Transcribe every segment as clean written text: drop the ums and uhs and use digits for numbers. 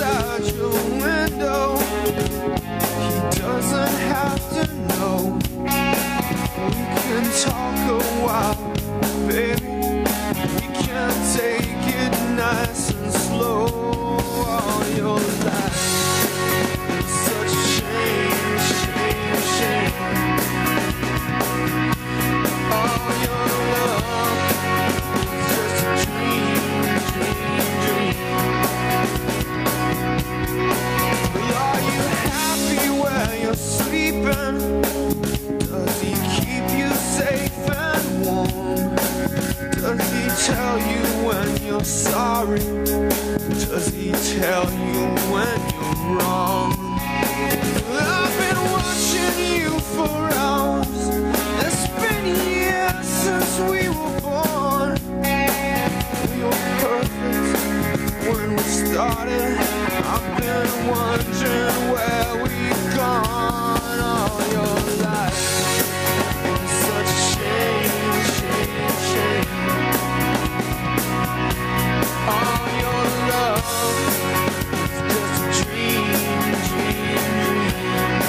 outside your window. He doesn't have to know. We can talk a while, baby. We can take it nice and slow. All your life is such change, change, change. All your love is just a dream, dream, dream. But are you happy where you're sleeping? Does he keep you safe and warm? Does he tell you when you're sorry? Does he tell you when you're wrong? I've been watching you for hours. It's been years since we were born. We were perfect when we started. I've been wondering where we've gone all your life. Such a shame, shame, shame. All your love is just a dream, dream, dream.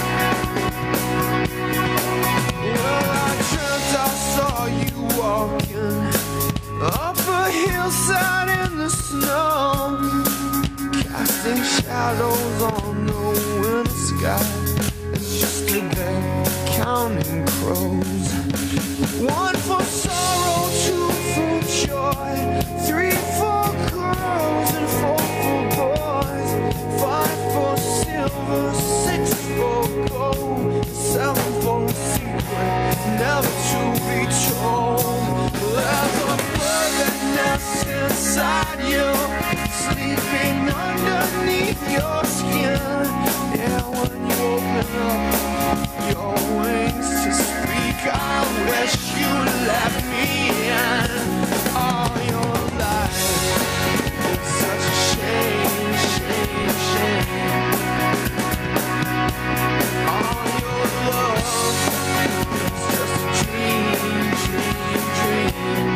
Well, I dreamt I saw you walking up a hillside in the snow, casting shadows on the winter sky. It's just a bed counting crows. One for sorrow, two for joy, three for girls and four for boys, five for silver, six for gold, seven for a secret never to be told. There's a bird that nests inside you, sleeping underneath your skin. Yeah, when you open up your wings to speak, I wish you let me in. All your life is such a shame, shame, shame. All your love is just a dream, dream, dream.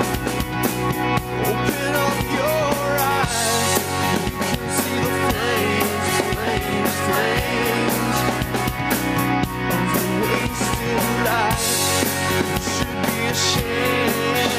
Open up your eyes, you can see the flames, flames, flames of the wasted life. You should be ashamed.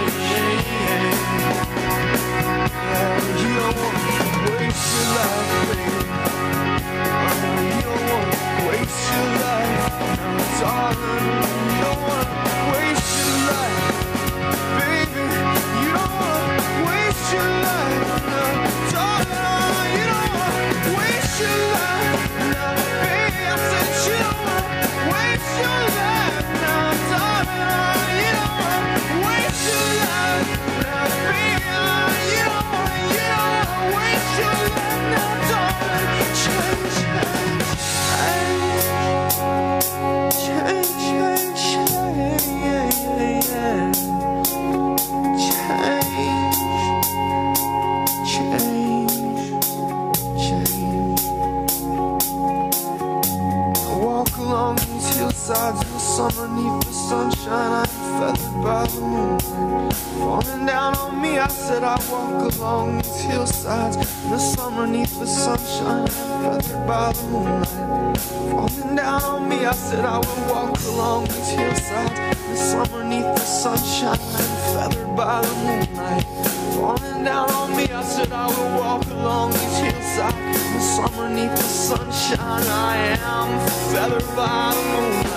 Yeah, you don't want to waste your life, baby. You don't want to waste your life, now, darling. You don't want to waste your life, baby. You don't want to waste your life, now, darling. You don't want to waste your life, now, baby. I said you don't want to waste your life, now, darling. You don't want to waste your life, now, baby. You don't want to waste your life, now, darling. Change, change, change, change, change, along these hillsides in the summer, neath the sunshine, I'm feathered by the moonlight. Falling down on me, I said I walk along these hillsides in the summer, neath the sunshine, I'm feathered by the moonlight. Falling down on me, I said I would walk along these hillsides in the summer, neath the sunshine, I'm feathered by the moonlight. Falling down on me, I said I would walk along these hillsides in the summer, neath the sunshine, I am feathered by the moonlight.